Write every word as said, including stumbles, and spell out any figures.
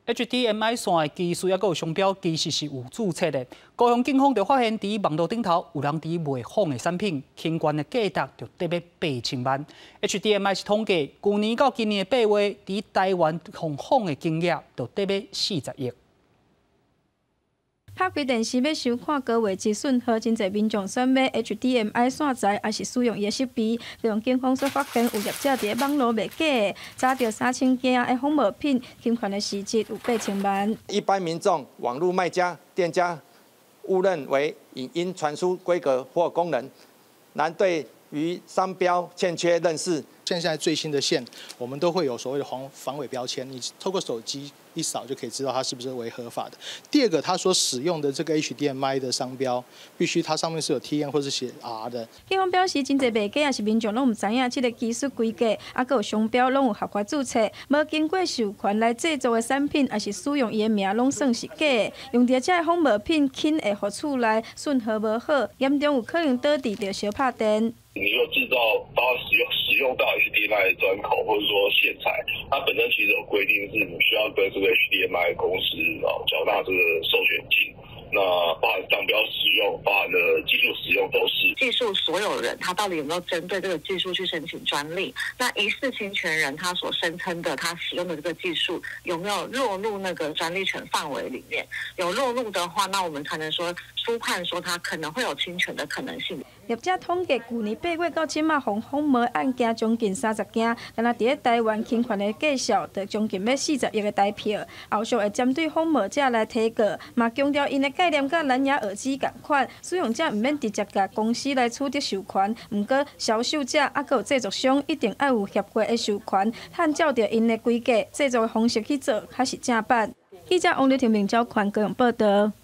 H D M I 线的技术也有商标，其实是有注册的。高雄警方就发现，伫网络顶头有人伫卖仿的产品，相关的价值就得要八千万。H D M I 是统计，去年到今年的八月，伫台湾仿仿的金额就得要四十亿。 拍开电视要收看高画质讯号，真侪民众选买 H D M I 线材，也是使用伊的设备。高雄警方所发现有业者伫网络卖假的，查到三千件的仿冒品，侵权的市值有八千万。 一般民众、网络卖家、店家误认为影音传输规格或功能，难对于商标欠缺认识。 现在最新的线，我们都会有所谓的防防伪标签，你透过手机一扫就可以知道它是不是为合法的。第二个，它所使用的这个 H D M I 的商标，必须它上面是有 T N 或是写 R 的。 警方表示，真侪卖假也是民众拢唔知影，这个技术规格，啊，佮有商标拢有合法注册，无经过授权来制作的产品，也是使用伊的名，拢算是假的。用到这仿冒品，轻会互厝内讯号无好，严重有可能倒伫着小拍电。 你如果制造包括使用使用到 H D M I 的专口，或者说线材，它本身其实有规定是你需要跟这个 H D M I 公司哦缴纳这个授权金。那包含商标使用、包含的技术使用都是。 技术所有人他到底有没有针对这个技术去申请专利？那疑似侵权人他所声称的他使用的这个技术有没有落入那个专利权范围里面？有落入的话，那我们才能说初判说他可能会有侵权的可能性。 业者统计，去年八月到即马，仿仿冒案件将近三十件，敢若伫咧台湾侵权的计数，就将近要四十亿个台票。后续会针对仿冒者来提告，嘛强调因的概念甲蓝牙耳机共款，使用者毋免直接甲公司来取得授权，毋过销售者啊，佮有制作商一定要有协会的授权，按照着因的规格制作的方式去做，才是正版。记者王丽婷、明昭宽高雄报道。